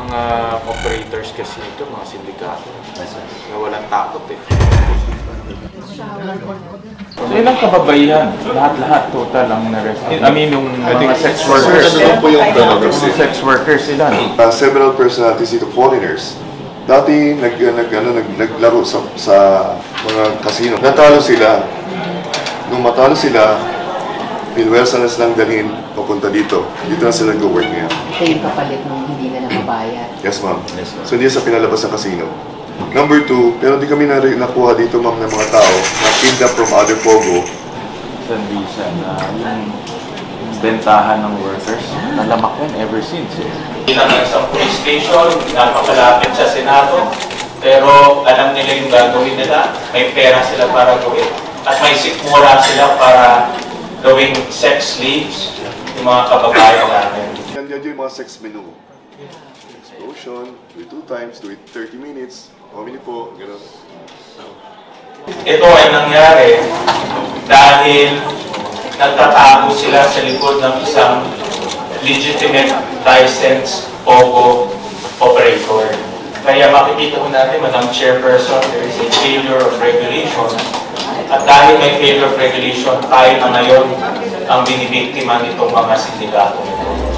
mga operators kasi ito, mga sindikato. Na walang takot eh. So ilang kababaihan? Lahat-lahat total ang na-arrest. I mean, yung mga sex workers. Sex workers sila. Several personalities dito, foreigners. Dati naglaro sa mga casino. Natalo sila. Nung matalo sila, pinwersa na silang dalhin papunta dito. Dito na sila nag-work ngayon. Ito yung kapalit nung hindi na nakabayad. Yes, ma'am. So hindi sa pinalabas ng casino. Number 2, pero di kami nakuha dito, ma'am, ng mga tao na pinned up from other Pogo. San Visa na yung bentahan ng workers. Nalamak yan ever since eh. Pinangang sa police station, napakalapit sa Senado, pero alam nila yung gagawin nila, may pera sila para gawin. At may sikmura sila para gawing sex slaves, yung mga kababayan namin. Yan yung mga sex menu. Explosion, do it 2 times, do it 30 minutes. How many po? Gano'n. Ito ay nangyari dahil nagtatago sila sa likod ng isang legitimate licensed POGO operator. Kaya makikita ko natin, Madam Chairperson, there is a failure of regulation. At dahil may failure of regulation, tayo na ngayon ang binibiktima nitong mga sindikato nito.